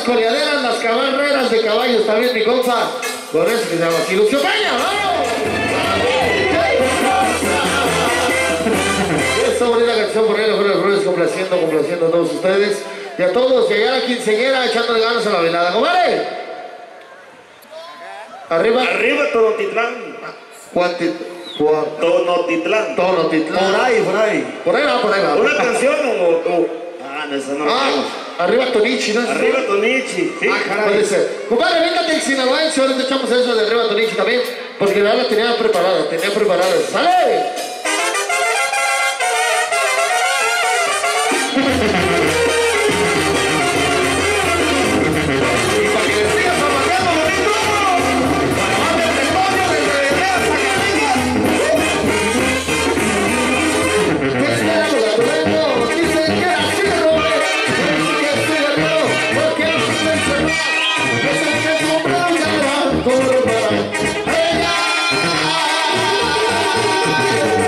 coleaderas, las caballeras de caballos también, mi compa. Con eso que se llama así, Lucio Peña, ¡vamos! Esta bonita canción por ahí, los Flores, complaciendo a todos ustedes. Y a todos, llegar a quinceañera echándole ganas a la velada. ¡Compadre! Arriba. Arriba Tonotitlán. Tonotitlán. Por ahí. Por ahí va. ¿Una canción o? Ah, no, esa no. Arriba Tonichi, ¿no? Arriba Tonichi, sí. Puede ser. Compadre, véngate en sinaloense, ahora te echamos eso de arriba Tonichi también, porque la tenía preparada. ¡Sale! Ella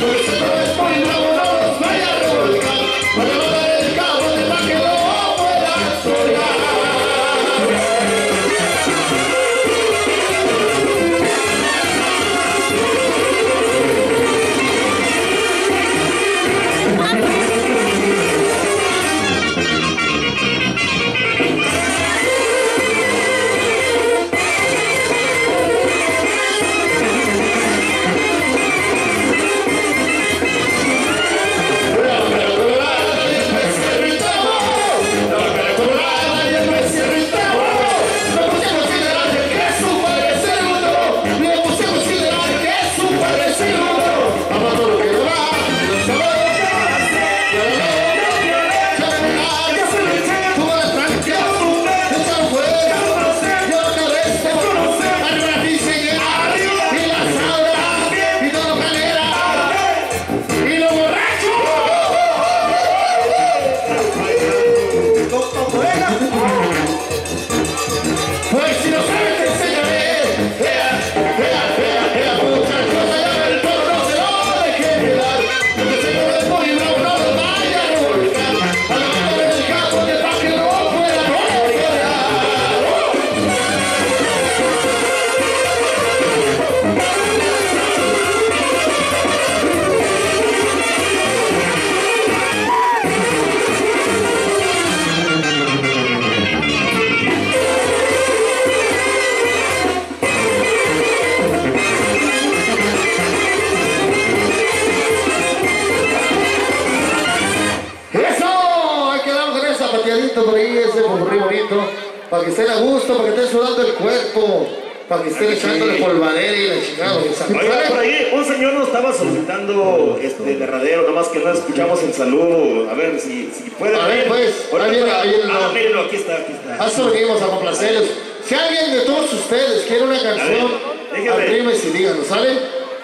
Por ahí ese popurrí bonito, para que estén a gusto, para que estén sudando el cuerpo, para que estén echándole polvadera y la chingada. Oiga, por ahí un señor nos estaba solicitando derradero, nomás que no escuchamos el saludo. A ver si puede. A ver, pues, mírenlo, aquí está. A eso venimos a complacerlos. Si alguien de todos ustedes quiere una canción, arrímese y díganos, ¿sale?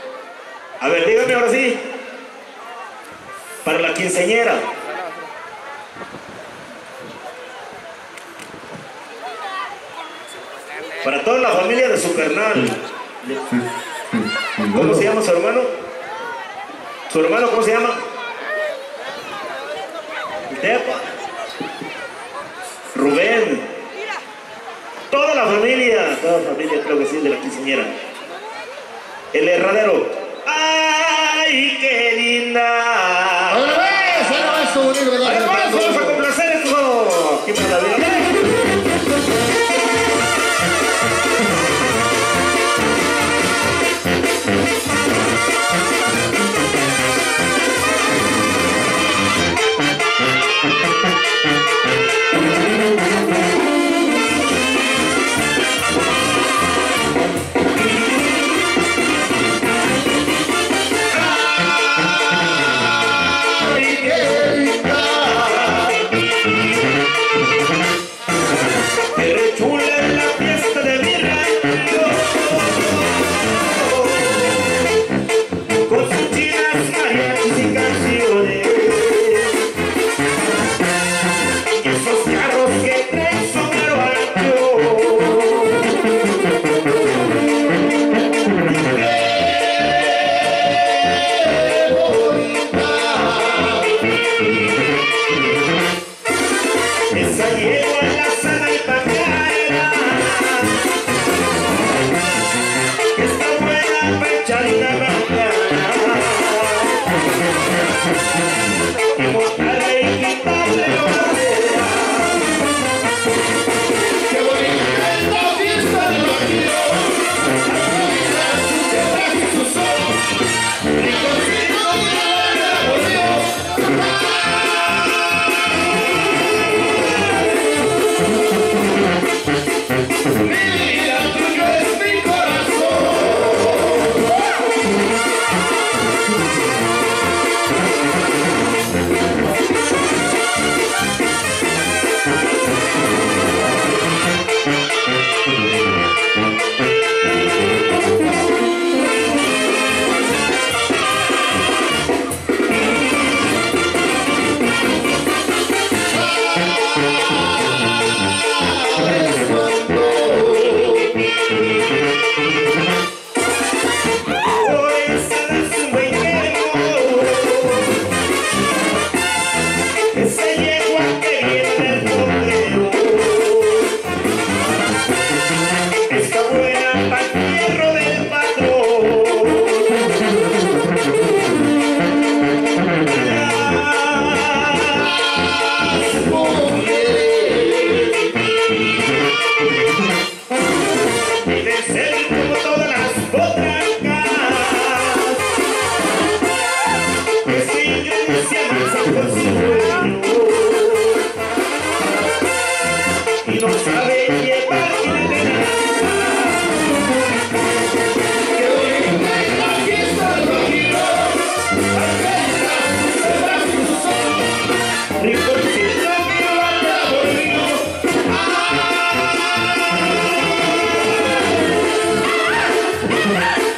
A ver, dígame ahora sí. Para la quinceañera. Para toda la familia de su carnal. ¿Cómo se llama su hermano? ¿Su hermano cómo se llama? Tepa. Rubén. Toda la familia creo que sí, de la quinceañera. El herradero. ¡Ay, qué linda! ¡Ahora ves! Bonito, ¿verdad? Vamos a complacer esto. ¡Qué maravilla!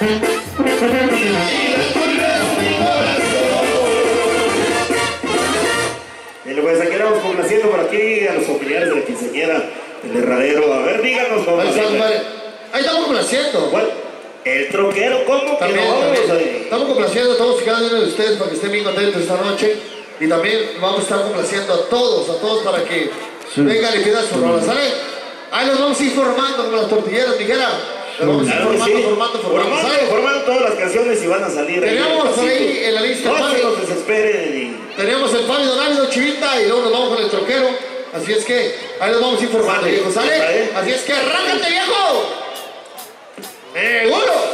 Pues aquí vamos complaciendo por aquí a los familiares de la quinceañera del Herradero. A ver, díganos cómo. Ahí estamos complaciendo. ¿Cuál? El troquero, ¿cómo? También, estamos complaciendo a todos y cada uno de ustedes para que estén bien contentos esta noche. Y también vamos a estar complaciendo a todos para que vengan y pidan su rola, ¿sale? Ahí los vamos a ir formando como las tortilleras, dijera. Los vamos a ir formando todas las canciones y van a salir. Teníamos por ahí en la lista. No se nos desesperen. Teníamos el Fabio Donávido, Chivita, y luego nos vamos con el troquero. Así es que ahí los vamos a ir formando, viejo, ¿sale? Así es que arráncate, viejo. ¡Seguro!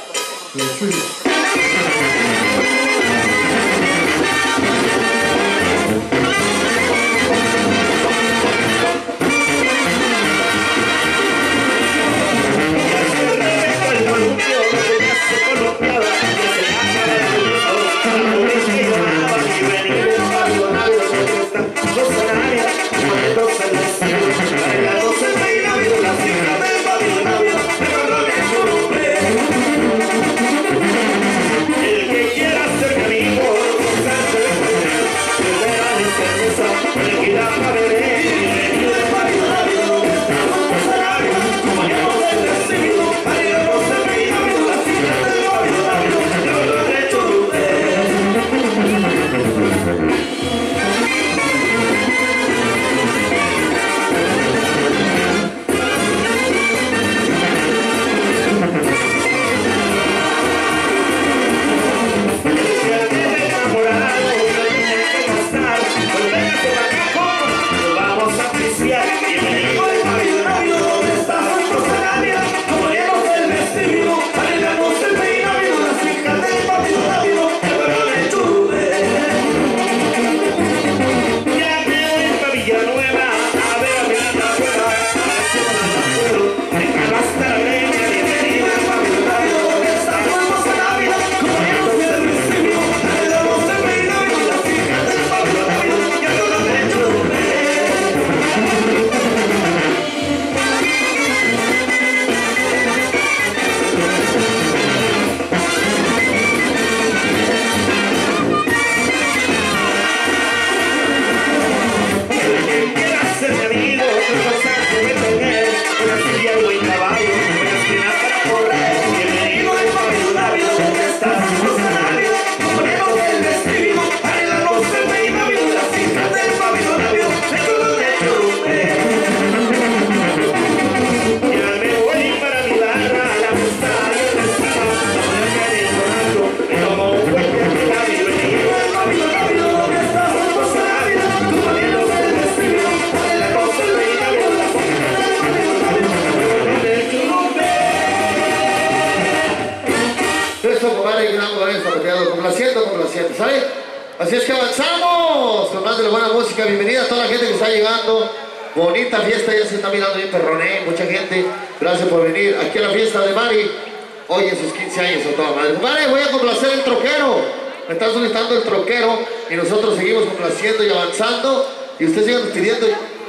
Complaciendo, ¿sale? Así es que avanzamos con más de la buena música. Bienvenida a toda la gente que está llegando. Bonita fiesta, ya se está mirando bien perroné. Mucha gente, gracias por venir aquí a la fiesta de Mari. Hoy en sus 15 años a toda madre. Vale, voy a complacer el troquero. Me está solicitando el troquero y nosotros seguimos complaciendo y avanzando. Y ustedes sigan pidiendo.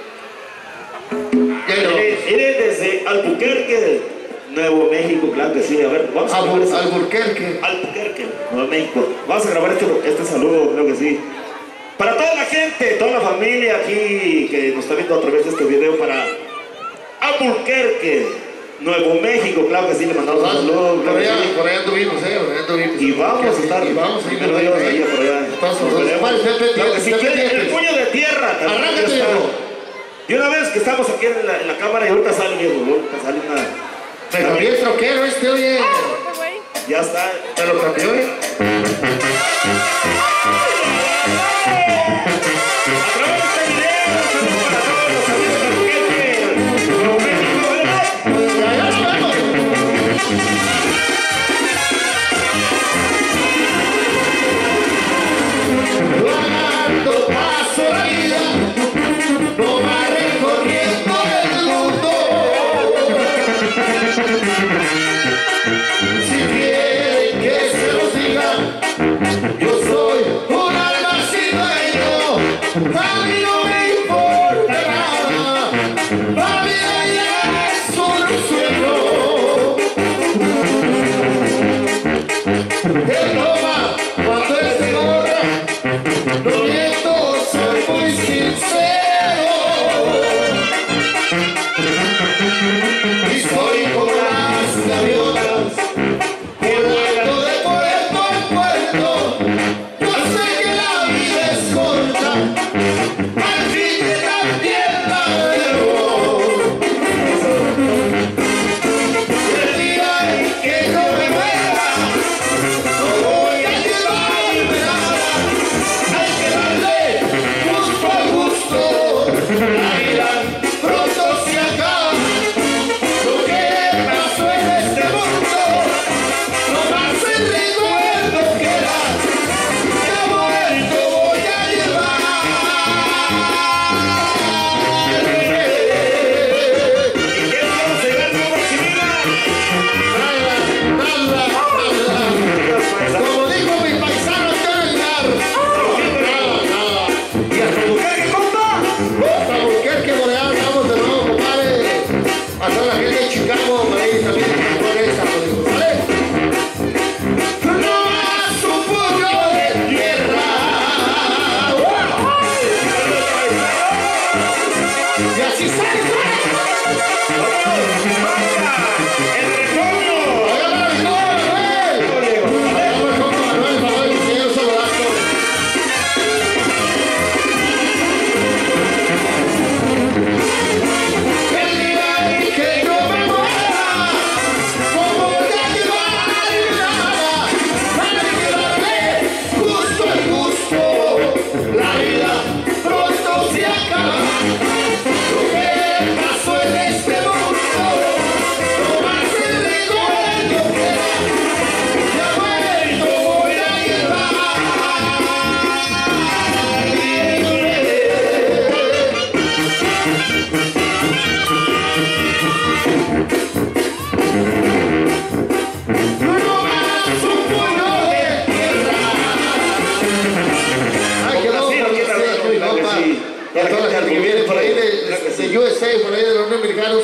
Mire, desde Albuquerque, Nuevo México, claro que sí. A ver, vamos a grabar Albuquerque, Nuevo México. Vamos a grabar este saludo, creo que sí. Para toda la gente, toda la familia aquí que nos está viendo a través de este video, para Albuquerque, Nuevo México, claro que sí, le mandamos un saludo. Por allá anduvimos, Y vamos a estar. Y vamos a ir por allá. Claro que sí, el puño de tierra. Arráncate, viejo. Y una vez que estamos aquí en la cámara y ahorita sale, viejo, ahorita sale una... Me cambié el troquero oye. Ya está. ¿Te lo cambió, A través de este video, saludos para todos los amigos de Albuquerque, Nuevo México, ¿verdad? Ya nos vemos. Cuando paso la vida, no va recorriendo el mundo. Si quieren que se los diga, yo soy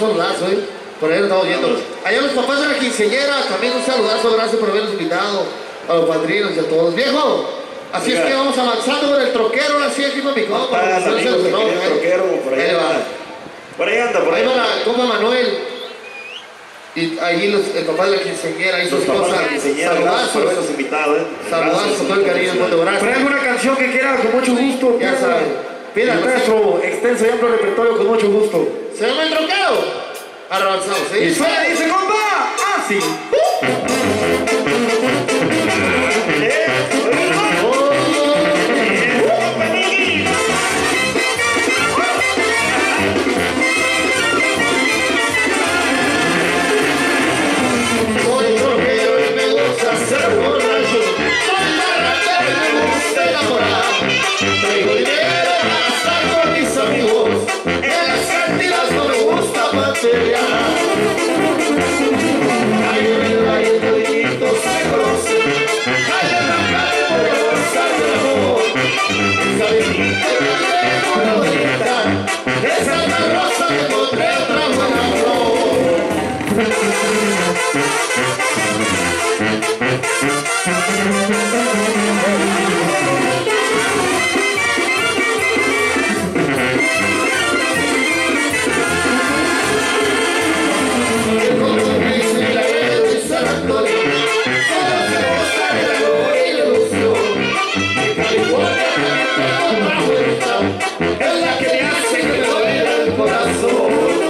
saludazo, por ahí lo estamos viendo. Allá los papás de la quinceañera, también un saludazo, gracias por habernos invitado, a los padrinos y a todos. ¡Viejo! Así es que vamos avanzando con el troquero, así aquí con mi compa. Ahí va. Por ahí anda, por ahí. Ahí va la compa Manuel. Y ahí el papá de la quinceañera y su esposa. Saludazo. Los invitados, Saludazo con todo el cariño, mucho gracias. Pero hay alguna canción que quiera con mucho gusto. Ya saben. Pida nuestro extenso y amplio repertorio con mucho gusto. ¿Se llama el troquero? Ahora avanzamos, ¿sí? Y suena, dice compa, así. Soy troquero y me gusta ser borracho. Soy barrachero y me gusta enamorar. Traigo dinero para estar con mis amigos. En las cantinas no me gusta material. Hay en toditos se conocen. Hay en la calle voy a gozar del amor. Esa viejita que me bonita. Esa es la rosa que encontré otra buena flor. El compromiso y la guerra de San Antonio, solo se goza de la gloria y la ilusión. En California también otra vuelta, es la que me hace que me duele el corazón.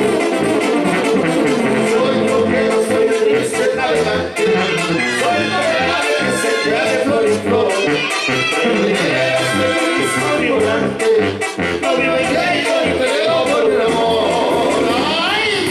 Soy troquero, soy triste navegante, soy navegante que se crea de flor en flor. Traigo dinero, soy turismo ambulante, no vivo en crédito ni peleo por el amor. ¡Ay!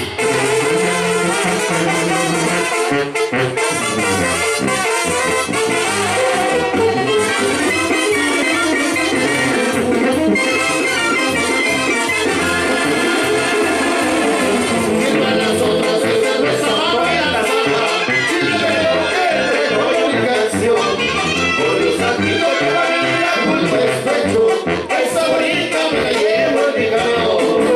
Mientras las otras se cerveza abajo y a la sala, si yo me equivoqué, recuerdo mi canción. Por Dios santo que va a venir la culpa es pecho, esa bonita me la llevo en mi camión.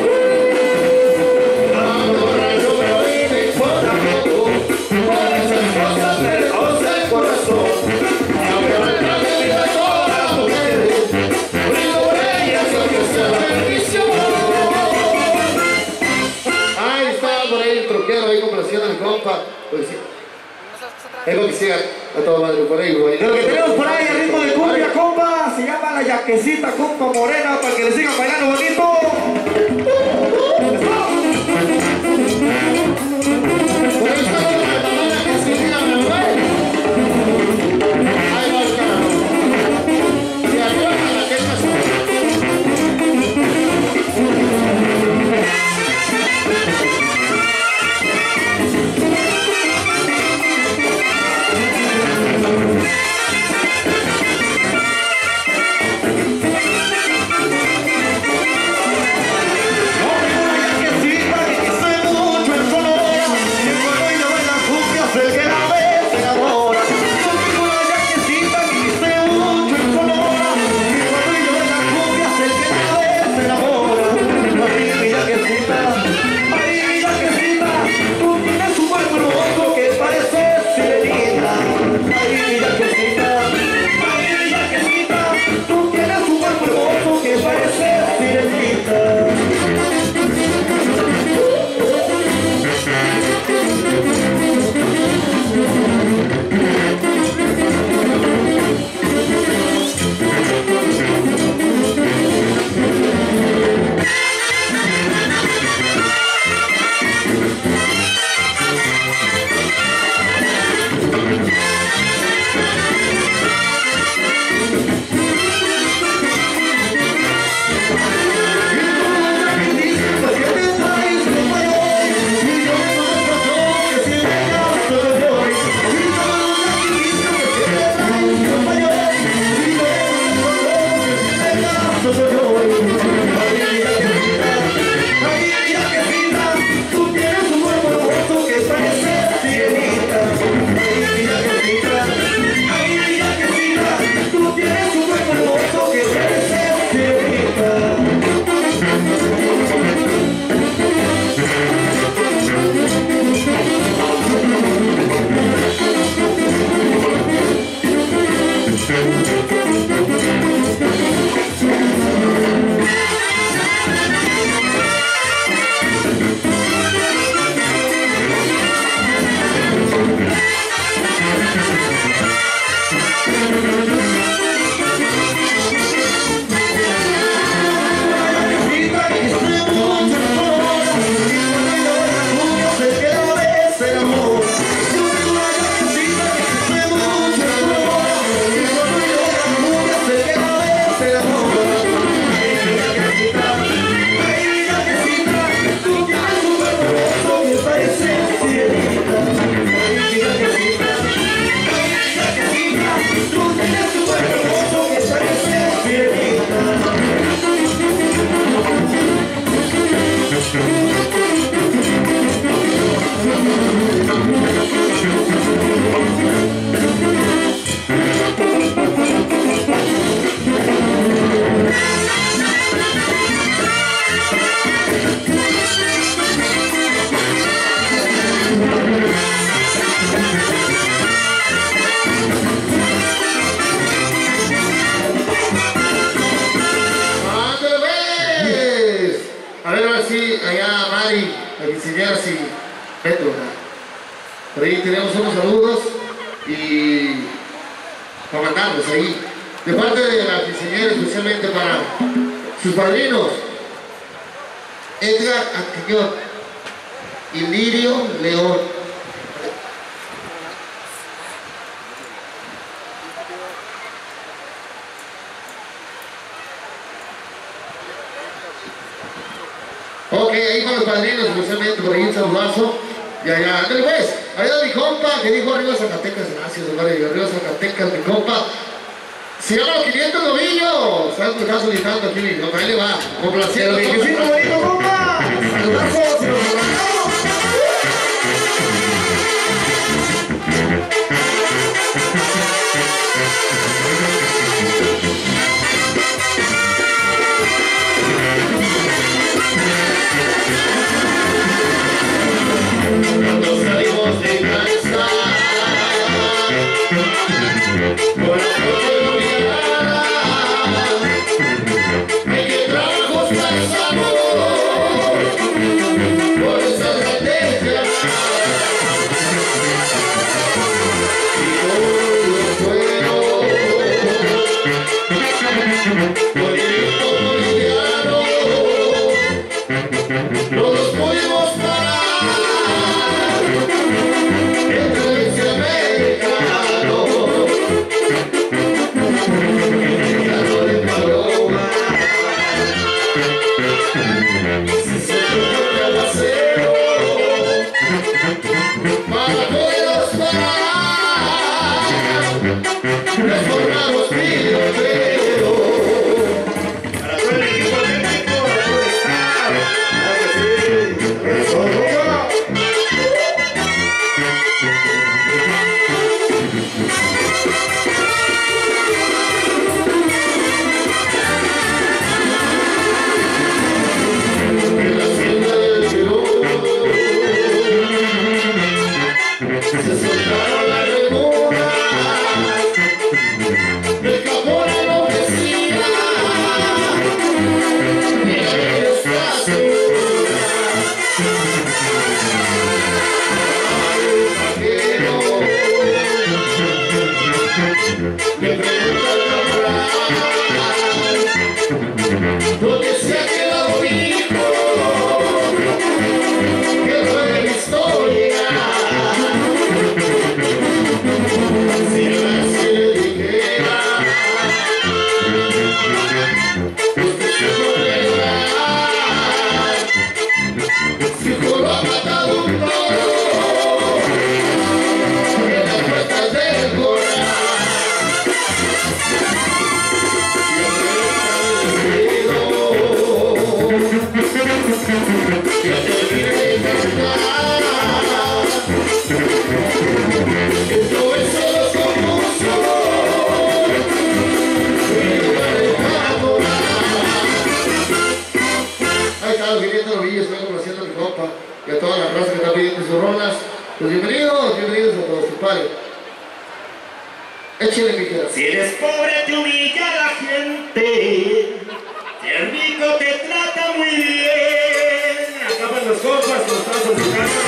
Ando borracho pero a mí me importa poco, por esas cosas me recoce el corazón. Aunque maltrate mi vida a todas las mujeres, brindo por ellas aunque sea bendición. Ahí estaba por ahí el troquero, ahí complaciendo a mi compa. Pues sí. Es lo que siga a toda madre por ahí, güey. De lo que tenemos por ahí, el ritmo de cumbia, compa, se llama la yaquecita, compa morena, para que le sigan bailando bonito. Por ahí está la mamá que se mira, Manuel. Ahí va el carajo. Y arriba a la Texas. No, quinceañeras y Petro, ¿verdad? Por ahí tenemos unos saludos y para mandarlos ahí. De parte de la quinceañera, especialmente para sus padrinos, Edgar Antiñón y Lirio León. Ok, ahí con los padrinos, especialmente por ahí un saludazo. Ya, ándale pues. Ahí mi compa que dijo arriba Zacatecas, gracias, hermano, arriba Zacatecas, mi compa. Se llama los 500 novillos. ¿Sabes que está solicitando aquí mi compa? Ahí le va, complaciendo. El viejecito bonito, compa. Saludazo, se los mandamos. Cuando salimos de casa, por la noche iluminada, hay que trabajos pasamos por esa estrategia. Y hoy fueron por el boliviano, no los pudimos parar. Y a toda la raza que está pidiendo sus rolas, pues bienvenidos a todos, compadre. Échale mi queda. Si eres pobre te humilla la gente, si el rico te trata muy bien. Acaban los compas, los trazos de casa.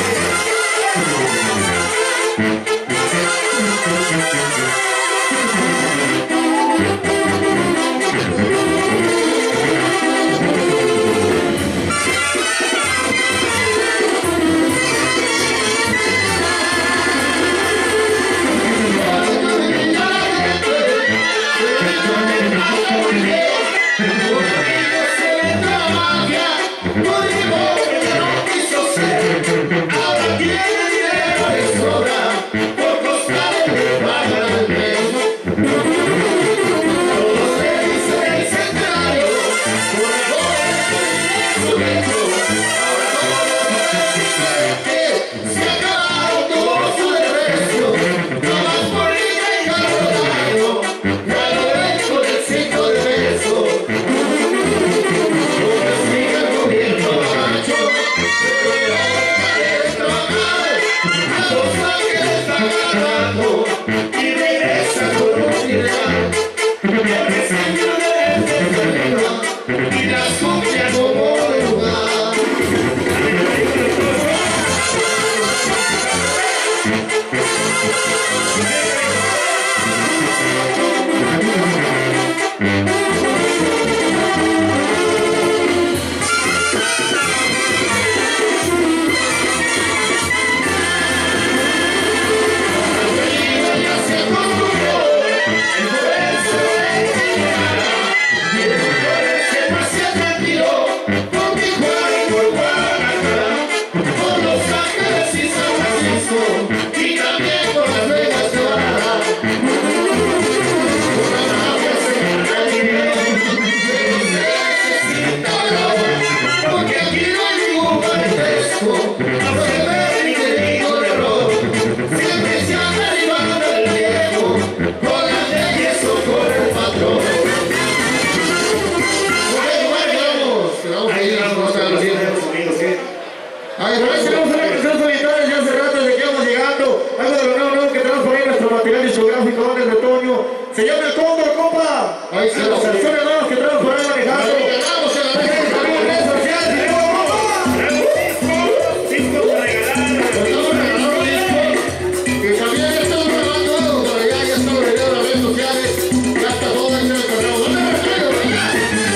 material discográfico del retoño. Se llama El Cóndor, compa. Ahí se Los canciones nuevas que traemos por ahí manejando. Ganamos en la Redes sociales, y luego, compa. Discos para regalar. Estamos regalando discos. Y también ya estamos grabando algo por allá, ya estamos regalando en las redes sociales. Ya está todo ahí en el correo. ¿Dónde me traigo? ¡Venga!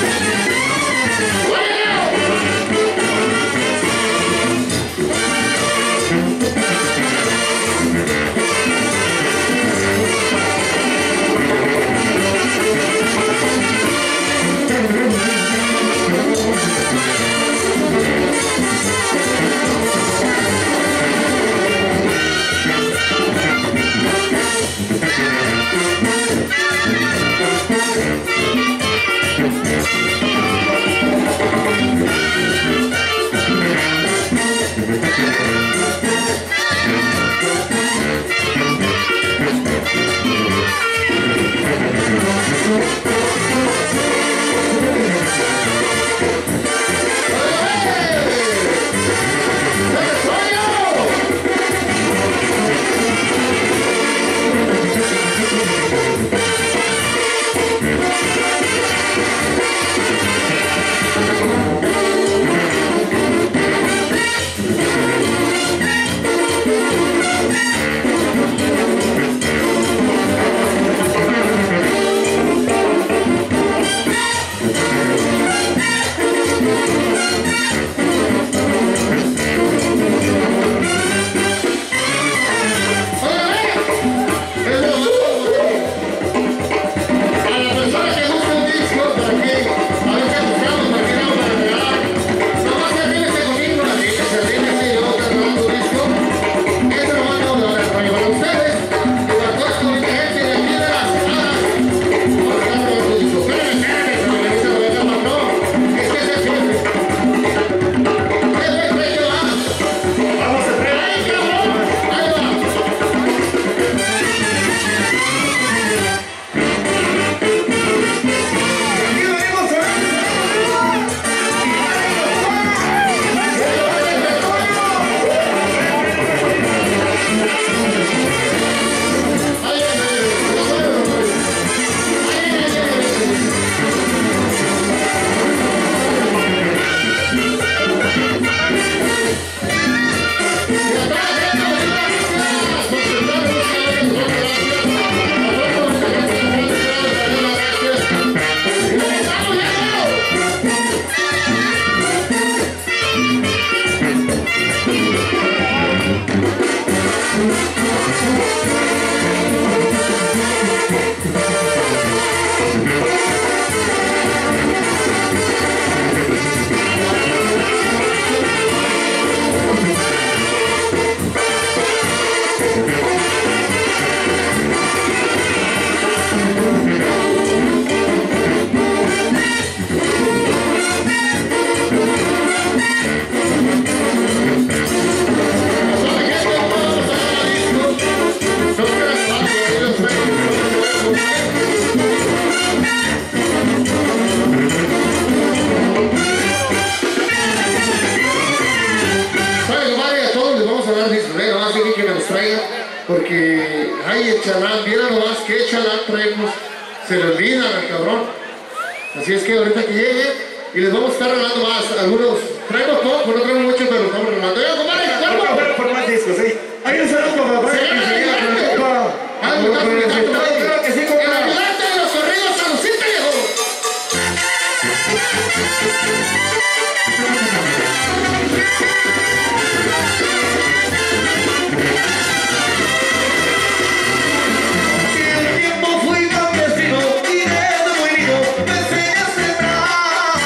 Porque, ay, el chalán, mira nomás qué chalán traemos, se le olvidan al cabrón. Así es que ahorita que llegue, y les vamos a estar regalando más, algunos, traemos poco, no traemos mucho, pero estamos regalando. ¡Oye, compadre, cuerpo! Por más discos, sí. Hay un saludo para papá. Creo que sí, El compa. ayudante de los corridos, Salucita, viejo. El tiempo fui campesino y desde muy niño me enseñé a sembrar.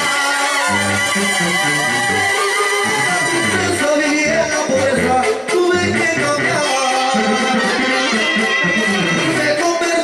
Esa vivía en la pobreza, tuve que cambiar. Me convertí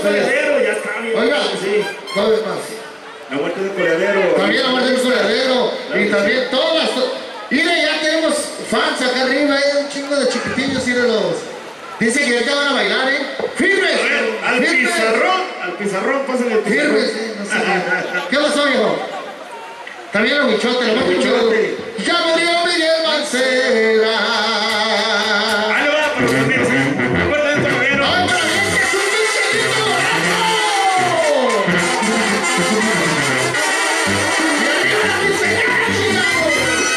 coleadero, ya está bien. Oiga, sí. ¿cuál es más? La muerte del coleadero. También la muerte del coleadero. Y también todas. Mire, ya tenemos fans acá arriba, hay un chingo de chiquitillos, mírenlos. Dice que ya van a bailar, ¿eh? ¡Firmes! A ver, al pizarrón, pasen el pizarrón. ¡Firmes! No sé. ¿Qué pasó, viejo? También el huichote, lo más Huichote. Ya murió Miguel Mancera. Ahí le va, pero también, ¿sí? Acuerda del coleadero. ¡Ay, para mí que es un pinche lindo brazo! ¡Y arriba la pinceñada, chingado!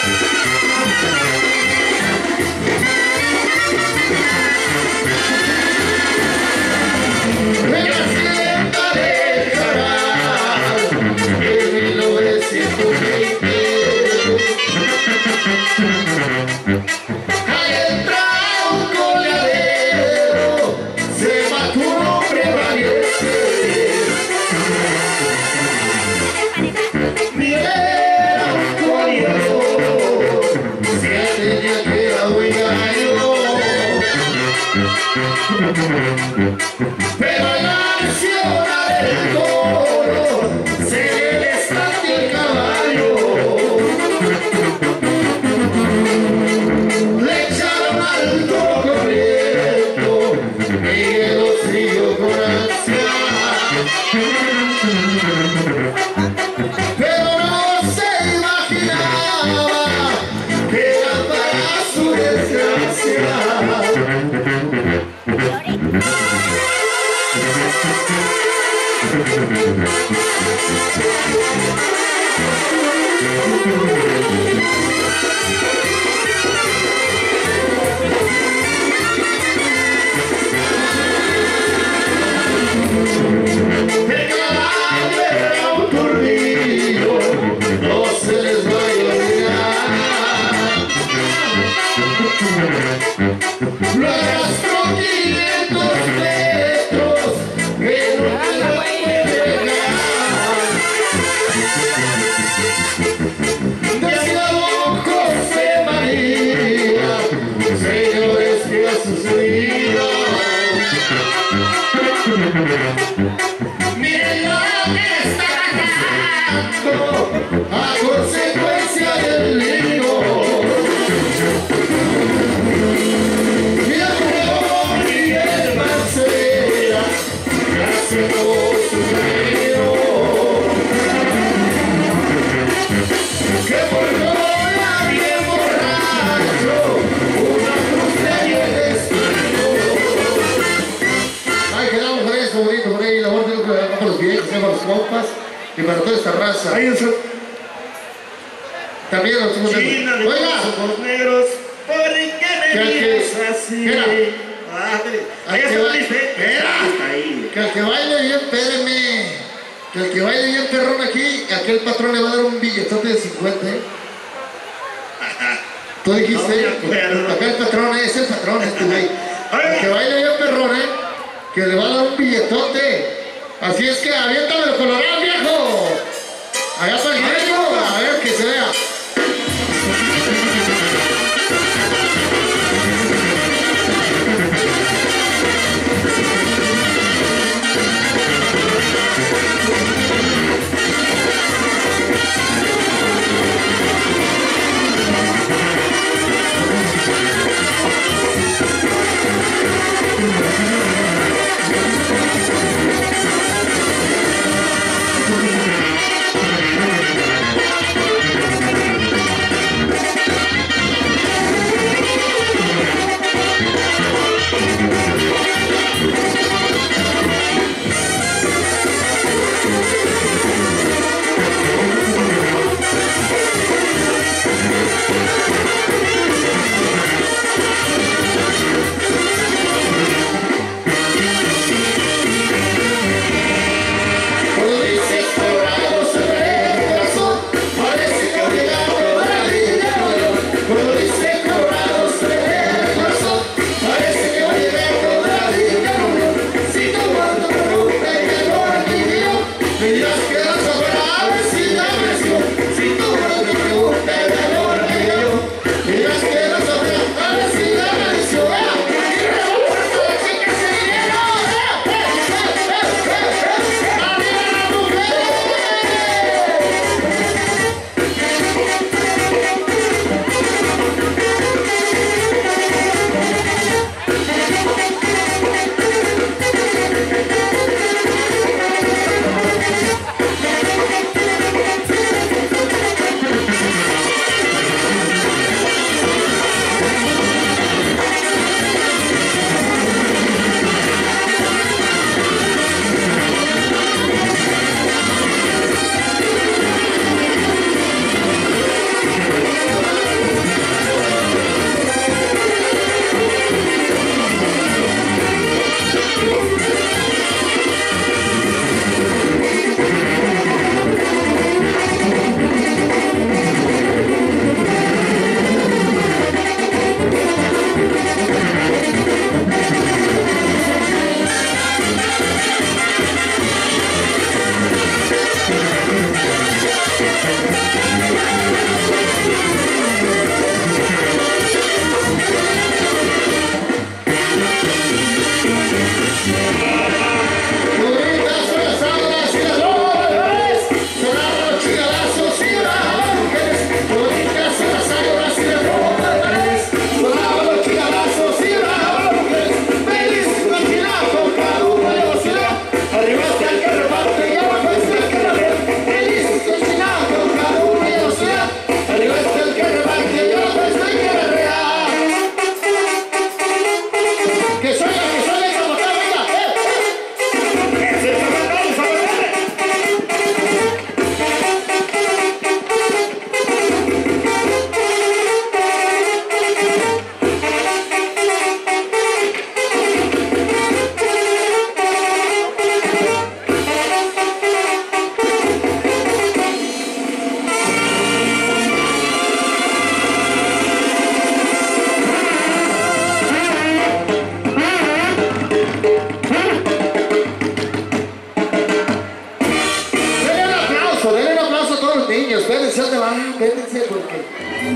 En la hacienda de Caral, en 1920, al entrar un coleadero, se mató un hombre valiente. Miguel era un coleador, se tenía que ahuillar. Pero en la versión del toro se le destate el caballo. Le echaron al toro corriendo, Miguel lo siguió con ansia. Pero no se imaginaba que era para su desgracia. El caballo era un turbillo, no se les vaya a olvidar. Lo arrastró 500 metros, pero no lo puede llegar. Decía don José María, señores, ¿qué ha sucedido? Miren lo que está pasando a consecuencia del lío. Mira cómo Miguel Mancera ya se acabó su camino. Que por la bien borracho una cruz le dio el destino. Ay, quedamos con eso bonito, por ahí la muerte de para los viejos, para los compas y para toda esta raza. Ahí está. También los hemos China de oiga, ojos negros, ¿por qué Que me al que- miras así? mira, Ahí al que está, va- ¿viste? espera. Está ahí. que el que baile bien, espéreme. Que el que baile bien perrón aquí, aquel patrón le va a dar un billetote de 50, ¿eh? Tú dijiste, No me acuerdo. acá el patrón es el patrón, este güey. El que baile bien perrón, ¿eh? Que le va a dar un billetote. Así es que aviéntame el colorado, viejo. Allá para el viejo, a ver que se vea. todos los niños. Espérense, ¿dónde van? Espérense, porque...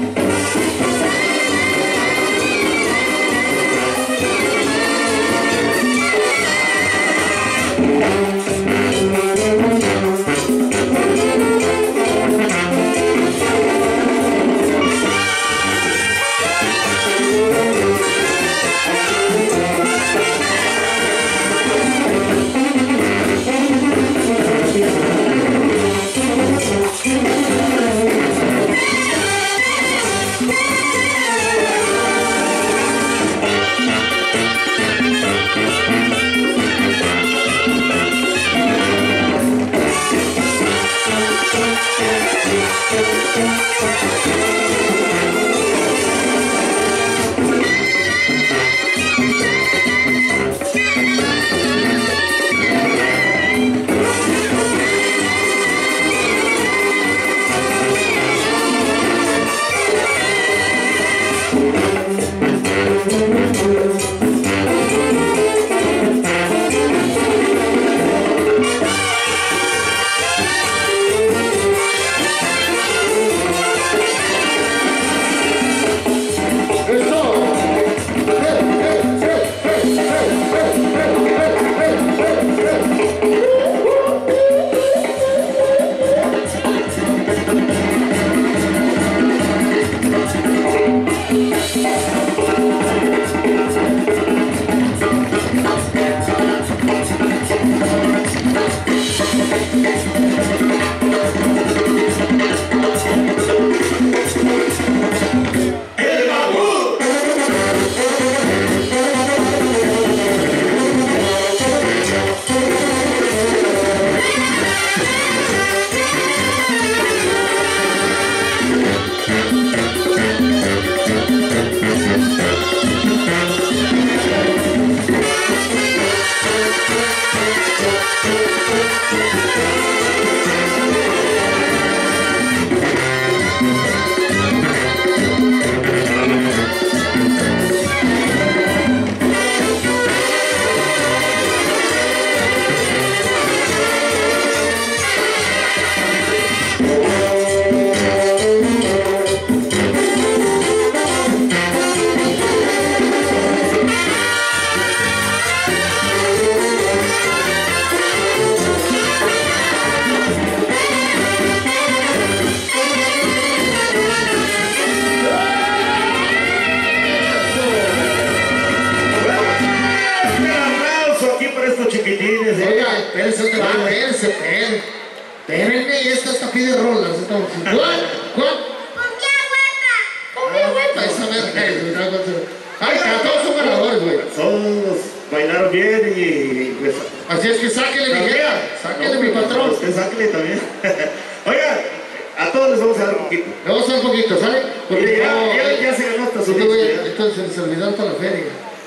Espérenme, y esta hasta pide rolas. ¿Cuál? ¿Con qué huepa? ¿Con qué huepa? Esa verga es, ay, todos son ganadores, güey. Todos bailaron bien y pues... Así es que sáquele mi idea, sáquele mi patrón. Usted sáquele también. Oiga, a todos les vamos a dar un poquito. Le vamos a dar un poquito, ¿sale? Porque ya se ganó hasta su disco. Entonces se olvidó toda la feria.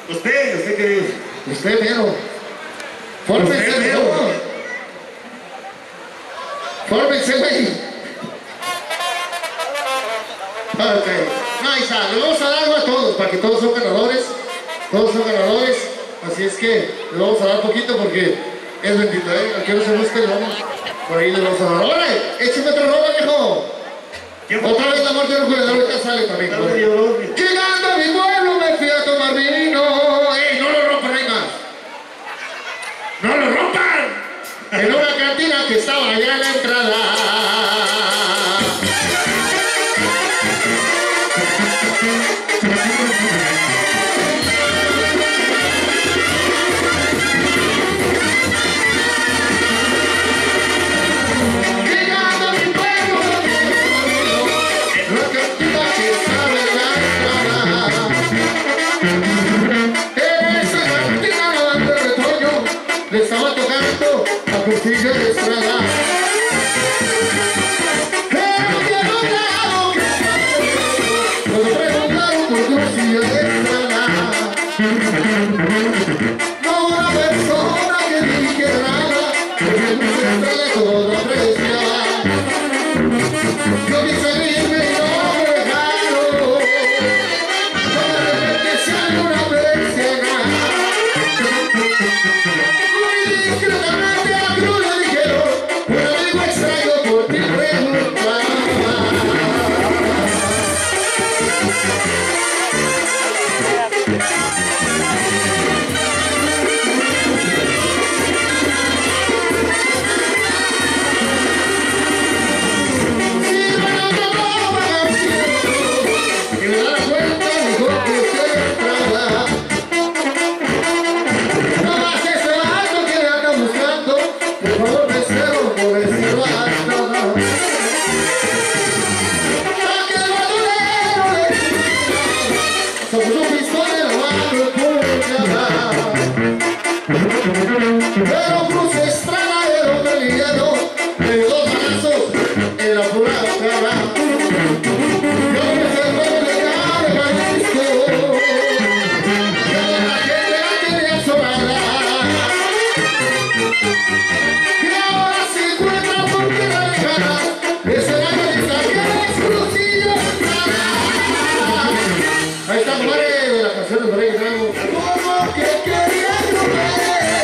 Usted qué dice. Usted mero. Fórmense, mero. Fórmense, güey. Ok. No, ahí está. Le vamos a dar algo a todos, para que todos son ganadores. Todos son ganadores. Así es que le vamos a dar poquito porque es bendito, ¿eh? Al que no se busque, le vamos. Por ahí le vamos a dar. ¡Órale! ¡Échame otra rola, viejo! Otra vez la muerte de un jugador, ahorita sale también. Llegando a mi pueblo me fui a tomar vino. ¡Ey, no lo rompan, hay más! ¡No lo rompan! En una cantina que estaba allá en la entrada. Llegando a mi pueblo, la cantina que estaba en la entrada. Esa cantina la banda de retoño le estaba tocando a Cursillo de Estrada. Cuando preguntaron por Cursillo de Estrada, no una persona que dijera nada, porque el mundo de todo lo apreciaba. Yo quise irme y no me dejaron, yo de repente si alguna persona. Muy discretamente a Cruz le dijeron, un amigo extraño por ti preguntó. Pero cruce extranjero del hielo, de dos brazos en la pura cara. Yo me siento legal de Jalisco, pero la gente la tenía sola. Y ahora se encuentra por tierra lejana, ese la Jalisco que es crucillo. Ahí está, compadre, de las canciones por ahí que traigo. Como que quería comer.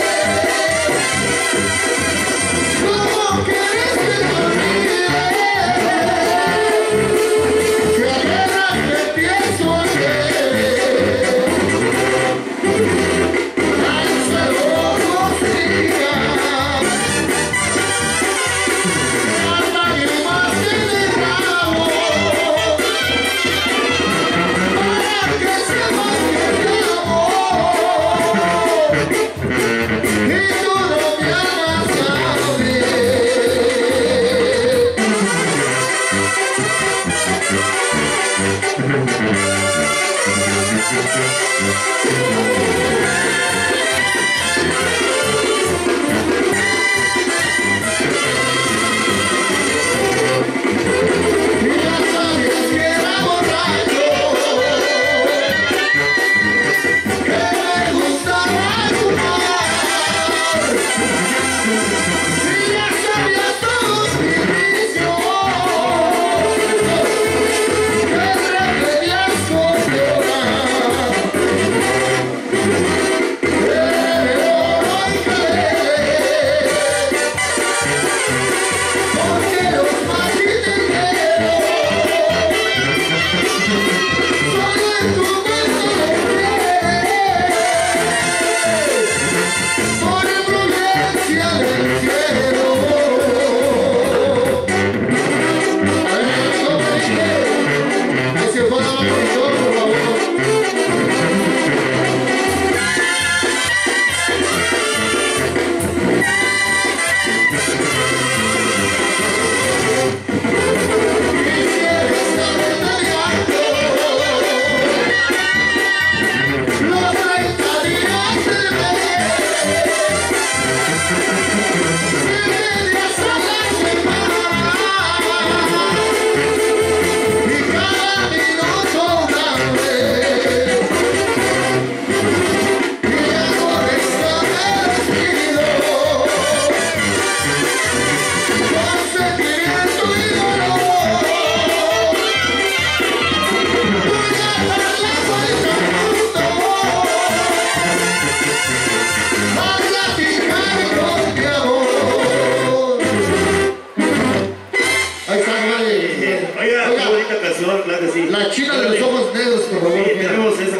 La china de los ojos negros, por favor. Sí, tenemos esa.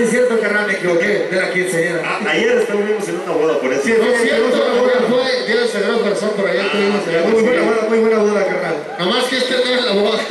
sí es cierto, carnal, me equivoqué de la quinceañera. Ayer estábamos en una boda, por eso. Sí, No es cierto, fue Día del Sagrado Corazón, por allá tuvimos allá. Muy buena boda, carnal. Nomás que este no es la boda.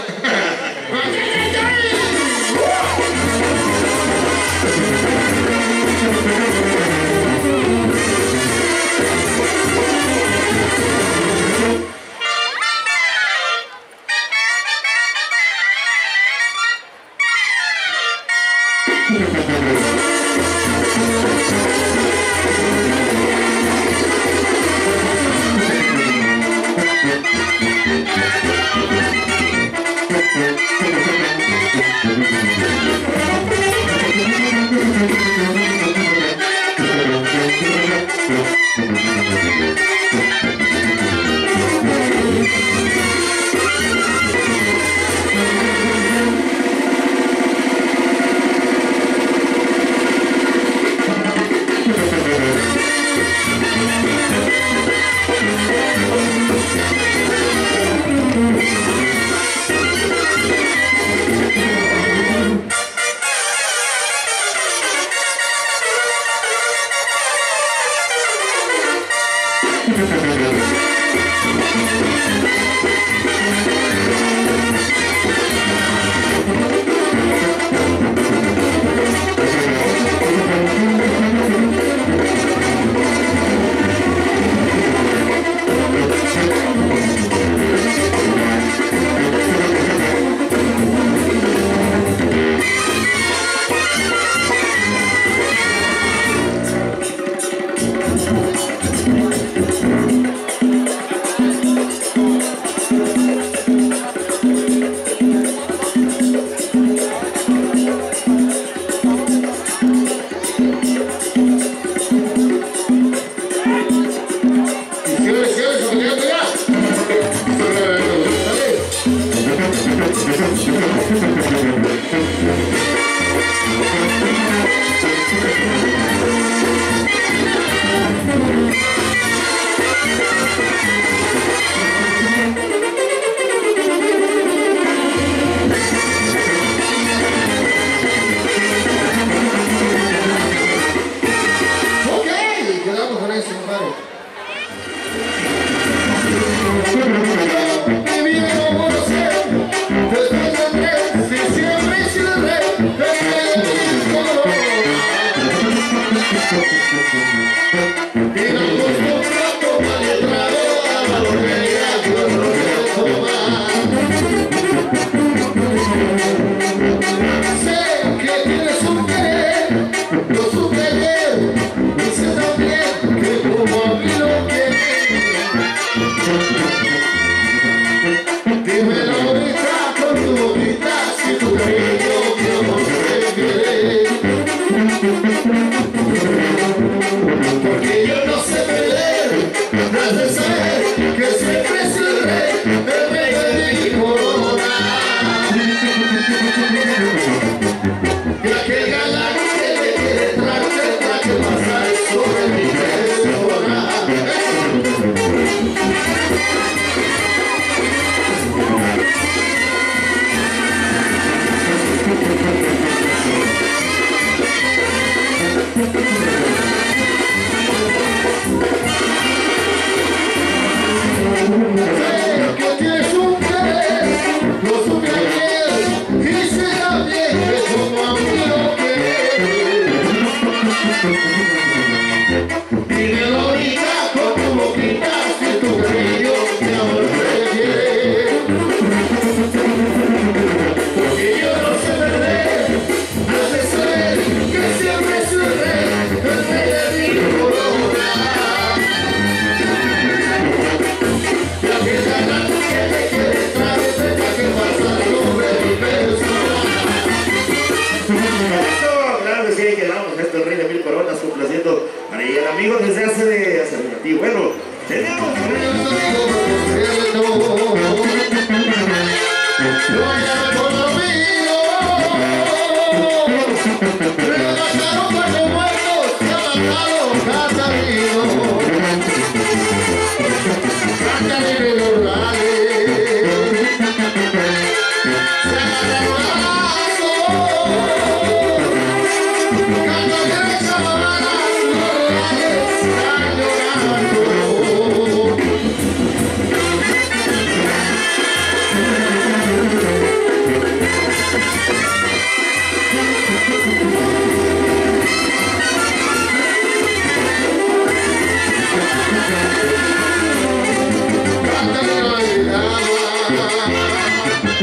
Después de 3 diciembre y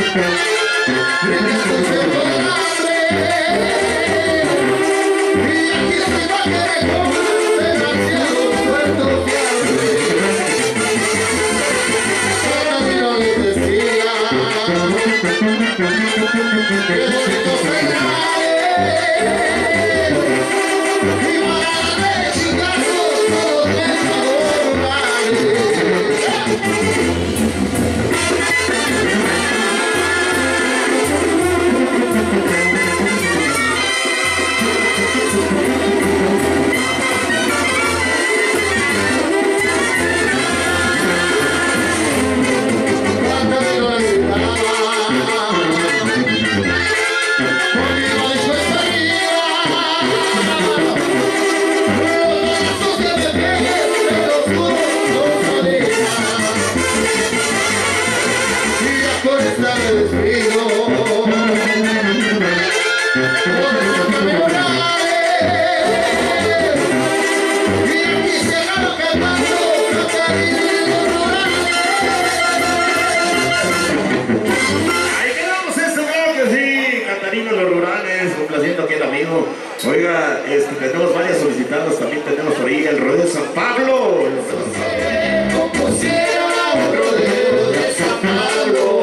Oiga, tenemos varias solicitadas, también tenemos por ahí el rodeo de San Pablo. Compusieron un rodeo de San Pablo.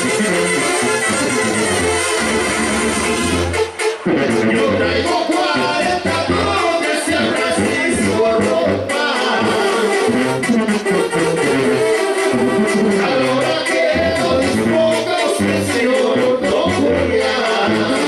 Yo traigo 40 bloques y atrás su ropa. A la hora que los pocos menciono no Julián.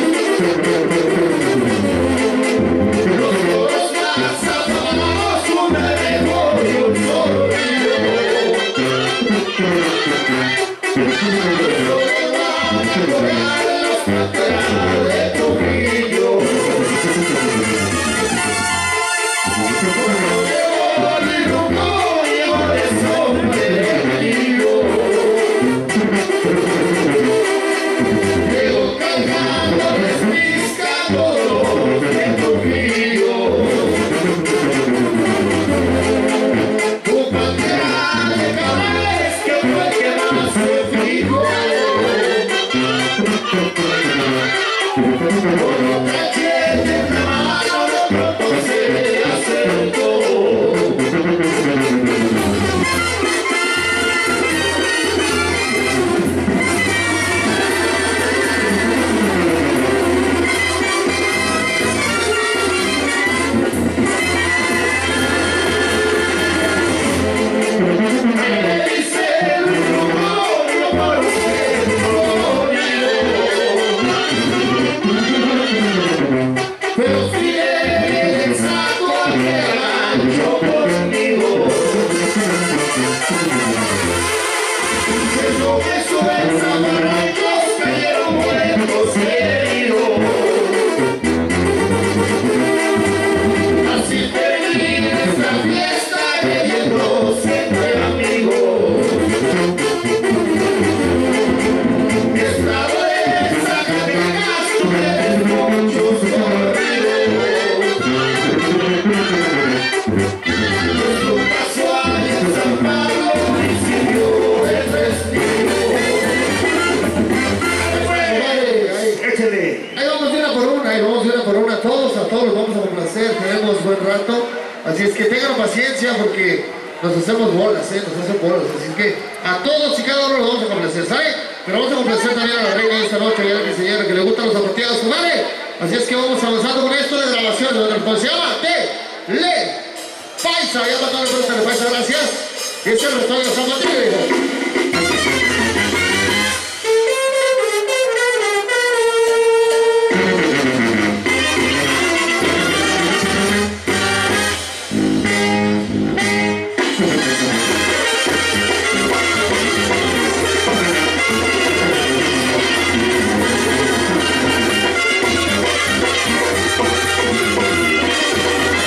Así es que tengan paciencia porque nos hacemos bolas, nos hacen bolas. Así que a todos y cada uno los vamos a complacer, ¿sabe? Pero vamos a complacer también a la reina de esta noche, y a la quinceañera que le gustan los zapateados, ¿vale? Así es que vamos avanzando con esto de grabaciones, donde se llama de Le Paisa. Ya para toda la de Paisa, gracias. Y este es el restaurante de San Mateo.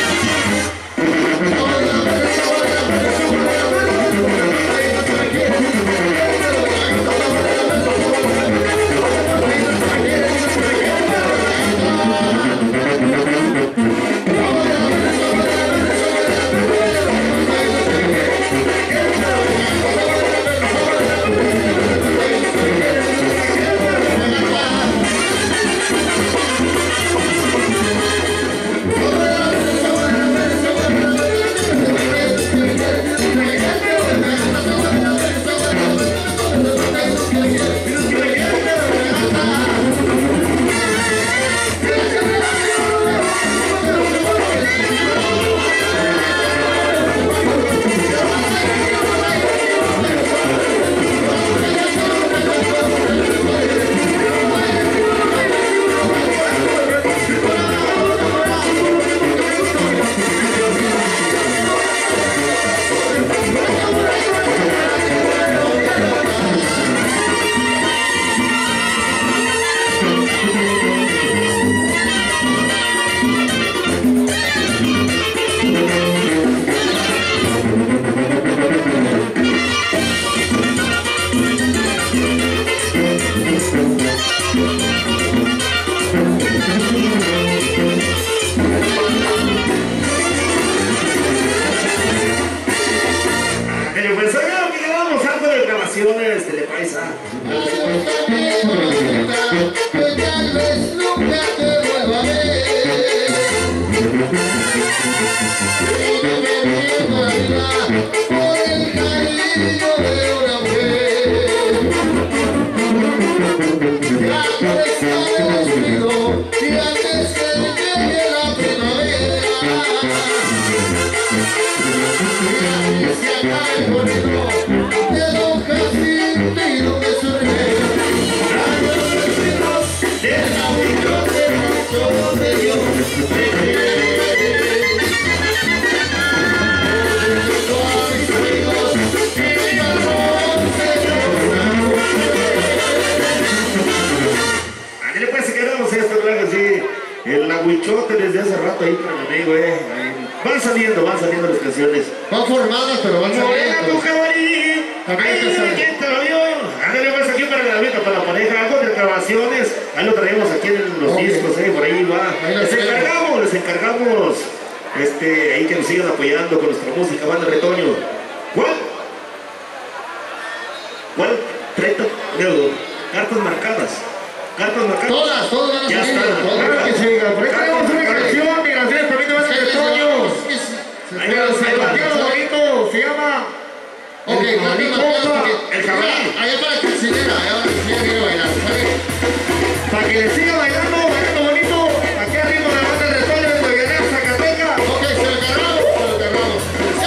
Yeah. fiéstele, paisa. Que tal vez nunca te vuelva a ver. Y no me pierdo la vida por el cariño de una mujer. Ya tú estás unido y antes que llegue la primavera. Y se acaba el corrido de Don Jacinto me surge. Años vecinos de la vida de rancho donde yo me crié. Todos mis amigos y mi amor se tornaron. Ándale pues, quedamos esto, claro que sí. El aguichote desde hace rato ahí con el amigo, Van saliendo las canciones. Van formadas, pero van Morena tu saliendo. cabarín, También te sale. ¿quién te lo dio? Ándale pues aquí para la vida, para la pareja, algo de grabaciones. Ahí lo traemos aquí en los Ok. discos, por ahí va. Ahí lo Les tenemos. encargamos, ahí que nos sigan apoyando con nuestra música, banda Retoño. ¿Cuál? Treta, cartas marcadas. Todas van a Ya salir. está. Claro que sí, por ahí tenemos una canción y las 10 también de Banda Retoño. Ahí va, Se batieron bonito, se llama Ok, El Jabalí, compa. El Jabalí. Allá para la quinceañera, allá para la quinceañera viene bailando, ¿sabes? para que le siga bailando bonito. Aquí arriba la Banda Retoño de Guayanera, Zacatecas. Ok, se lo cargamos. ¡Sí!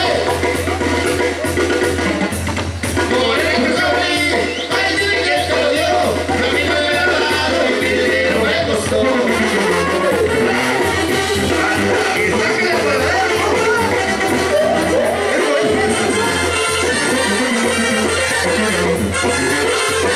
Morena tu cabarí, ay, dime quién te lo dio. A mí me hubiera dado y mi dinero me costó. Y sáquenle el verdadero. Eso es.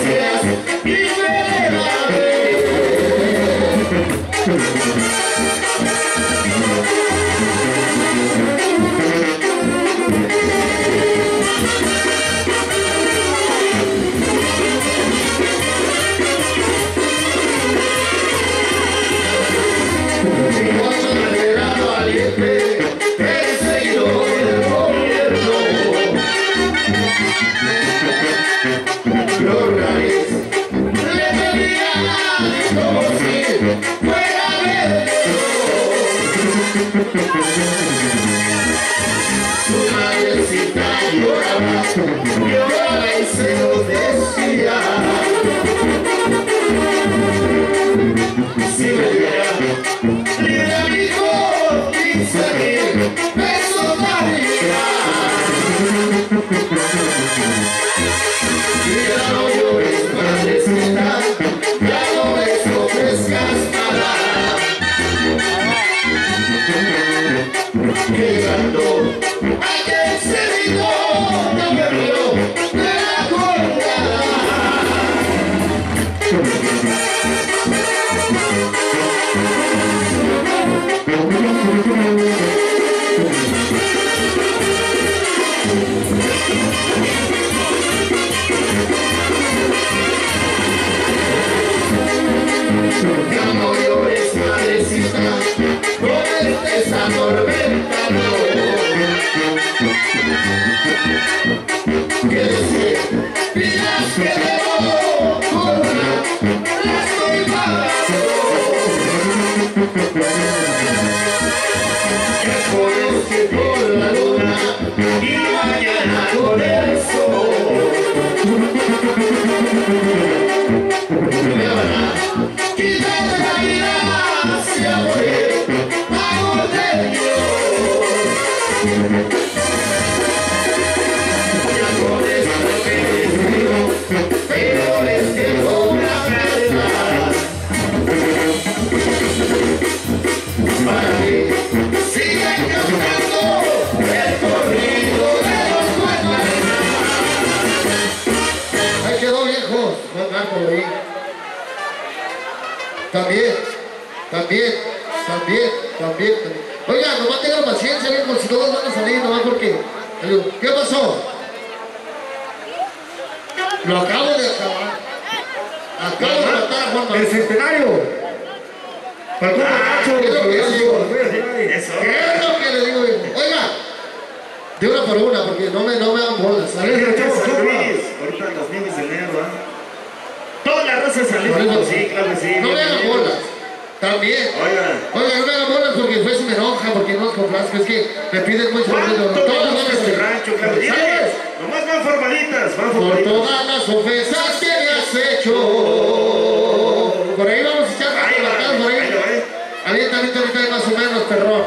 seas mi verdadero. Su madrecita lloraba y se lo decía. Si me diera libre amigo, 15,000 pesos daría. Y ya no llores, madrecita, ya no les ofrezcas nada. Llegando aquel servidor no me vio de la colgada. Ya no llores, madrecita, no me estés atormentando. Que decir, pidas que debo cobrar, la estoy pagando. Ya conocí por la luna y mañana con el sol. Me van a quitar de la vida hacia morir, amor de Dios. Ya con esto que les digo, pero les dejo una verdad. Para que sigan cantando el corrido de los Guaymaras. Ahí quedó, viejo, buen marco ahí. También. Oiga, nomás tengan paciencia, viejo, si todos van a salir, nomás porque... ¿Qué pasó? Lo acabo de acabar. Acabo de matar a Juan Manuel. El centenario. Faltó un borracho. ¿Qué es lo que le digo? Eso. ¿Qué es lo que le digo, viejo? Oiga, de una por una, porque no me hagan bolas. ¿Sabes? San Luis, ahorita los niños de enero, ¿ah? Toda la raza de San Luis, sí, claro que sí. No me hagan bolas. También. Oiga, no me hagan bolas porque después se me enoja, porque no los complazco. Es que me piden mucho. ¿cuánto Todos van a este ser. rancho, claro? ¿Sabes? Nomás van formalitas, van Por formalitas. todas las ofensas que me has hecho. Por ahí vamos a echar Ahí va, por ahí. ahí va, Ahorita más o menos, perrón.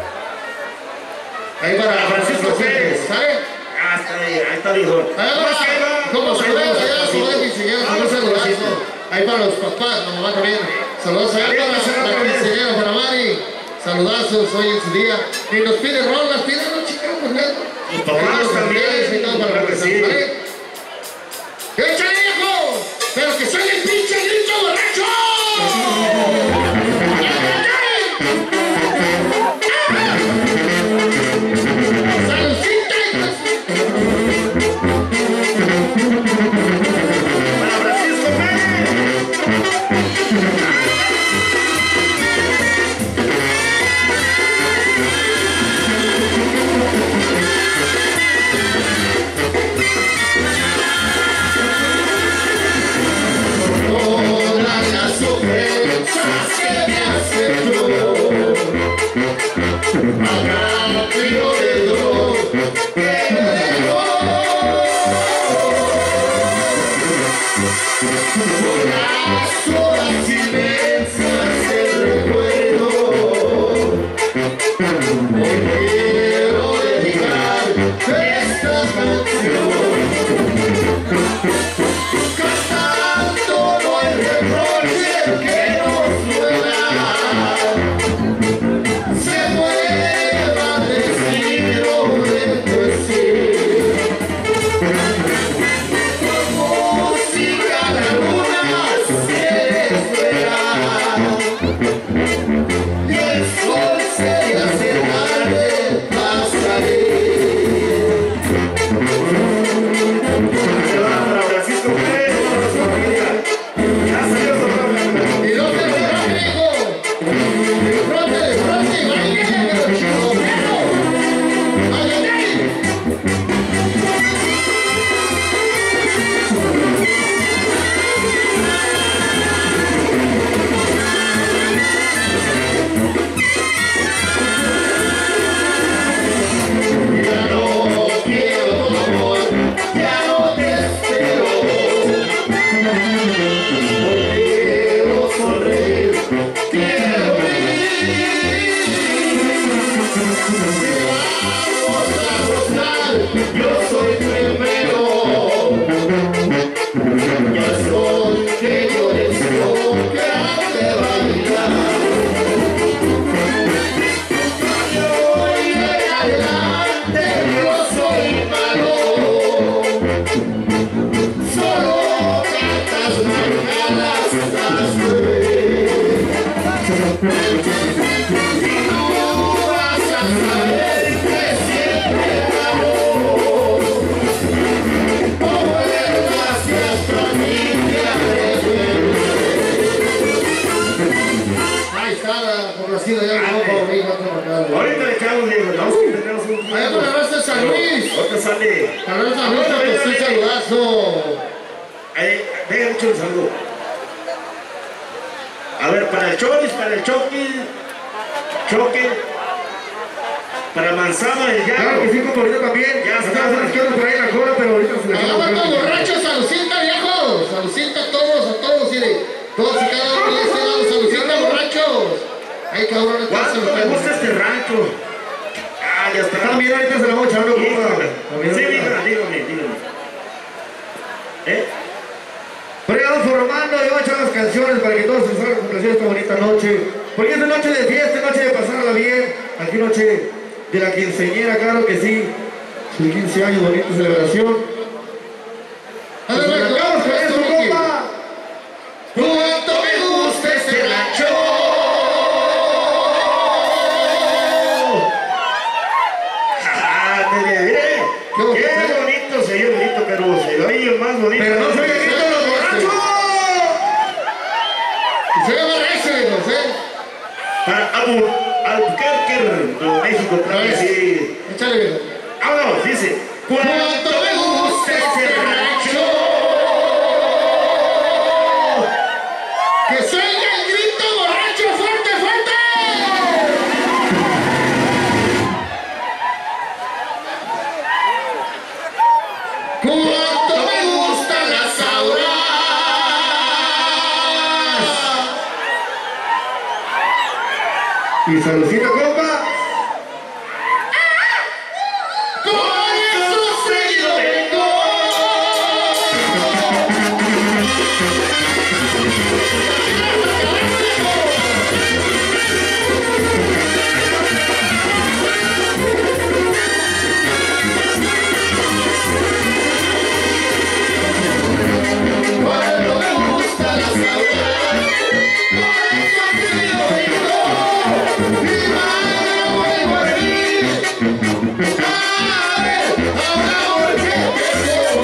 Ahí para Francisco Pérez. ¿sabes? Ah, está ahí está, dijo. Ahí va, como saludos allá, saludos a mi señora, saludos a Lorazo. Ahí para los papás, la mamá también. Saludos allá para la quinceañera, para Mari. Saludazos hoy en su día. Y nos pide rolas, pídanos, chicas, por ejemplo. Los papás también. Para que sí. ¡Échale, viejo! ¡Pero que soy el pinche grito borracho! Para Francisco Pérez. Todas las ofensas que me has hecho, a cambio de Dios que me dejó. Por las horas inmensas del recuerdo, hoy quiero dedicar esta canción. Cantando no hay reproche que nos duela, se mueva destino de tu ser. Con música quiero sonreír, quiero vivir. Vamos a gozar, yo soy primero. Ya soy que yo deseo que hace bailar. Yo voy adelante, yo soy malo. Solo cantas marcadas las bebés. Y tú vas a saber que siempre amo. Gracias familia de ahí está la población, ya no puedo abrir otra manera. Ahorita le echamos, Diego, vamos a tenemos un... Allá por la raza de San Luis. Ahorita sale. Para ver San Luis, pues un saludazo. Ahí, venga, mucho un saludo. A ver, para el Cholis, para el Choque, para Manzano, el Claro Llano. que sí, como ahorita también. Ya está. Se les queda por ahí la cola, pero ahorita se les Allá van todos borrachos, salucita viejos. Salucita a todos, mire. Todos y cada uno de este lado, salucita borrachos. Ay, cabrón, no ¿Cuánto me gusta este rancho? Ah, ya está. También ahorita se la vamos echando, compa. Híjole. También Sí, ahorita. dígame. Pero ya vamos formando y vamos a echar las canciones para que todos se salgan complacidos esta bonita noche. Porque es noche de fiesta, noche de pasarla bien. Aquí noche de la quinceañera, claro que sí. Sus 15 años, bonita celebración. Pues arrancamos con eso, compa. Cuánto me gusta este rancho. Qué bonito se oye bonito, pero se oye más bonito. Pero no se oye grito de los borrachos. Se llama ese, no sé. Para Albuquerque, Nuevo México, claro que sí. Échale bien. Vámonos, dice. Cuánto me gusta este rancho. Que se oiga el grito borracho, fuerte, fuerte. Cuánto me gustan las auras. Y saludcita, compa. Por eso seguido vengo. Cuando me gusta la saudade, por eso seguido vengo. Mi madre vuelvo a venir. A ver, ahora porque empezó.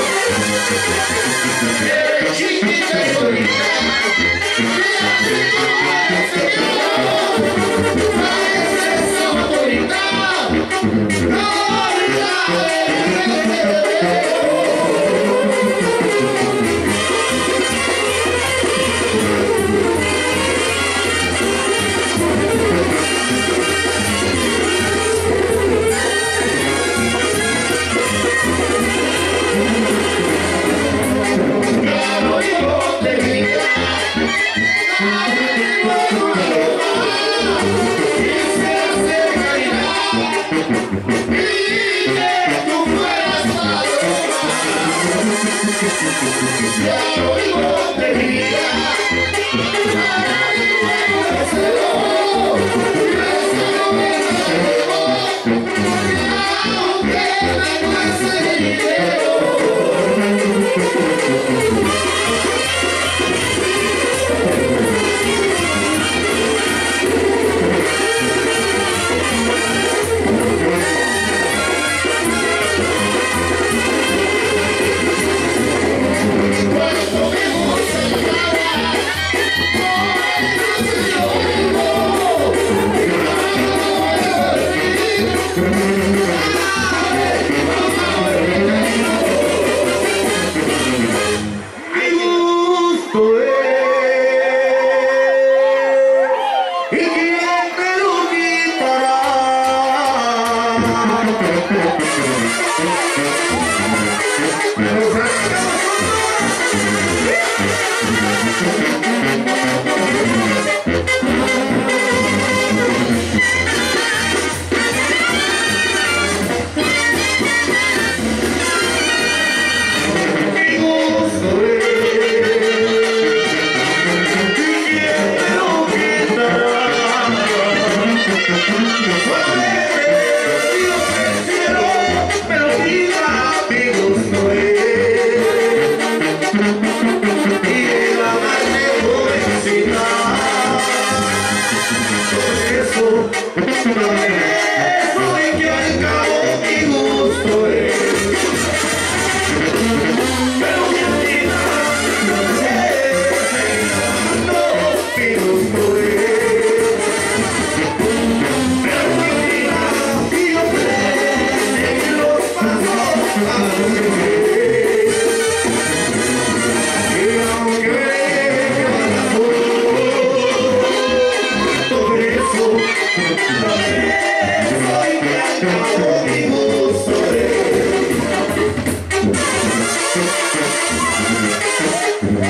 Eres chiquita y bonita. Mira que no eres señor. Pareces tan bonita. Claro, hijo de vida.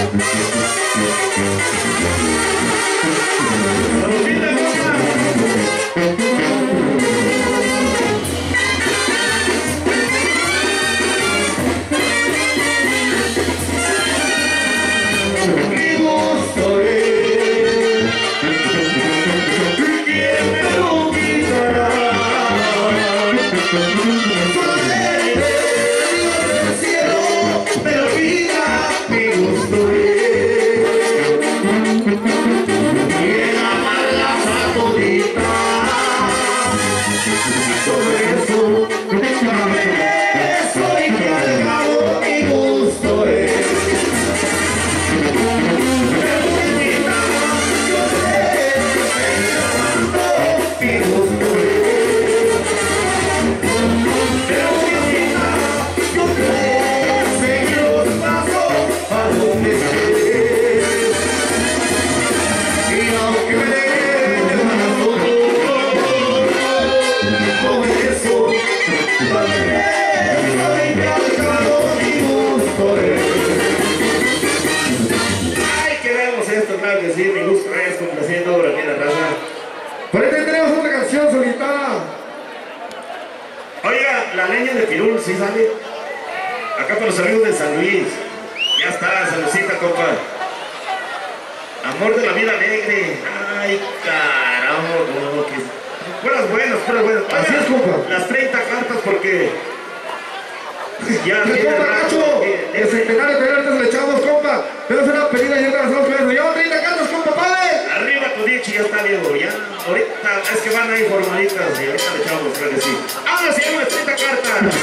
La leña de pirul, ¿sí sale? Acá para los amigos de San Luis. Ya está, saludcita, compa. Amor de la vida alegre. Ay, caramba, no, que... Buenas, buenas. Así es, compa. Las 30 cartas porque... Ya, el compa Nacho, el centenario de ahorita le echamos, compa. Pero es una pedida y otra hacemos con eso. Llevamos 30 cartas, compa, padre. Arriba tu dicho, ya está, Diego. Ya, ahorita, es que van ahí formalitas y ahorita le echamos, creo que sí. ¡Ahora sí, hay 30 cartas!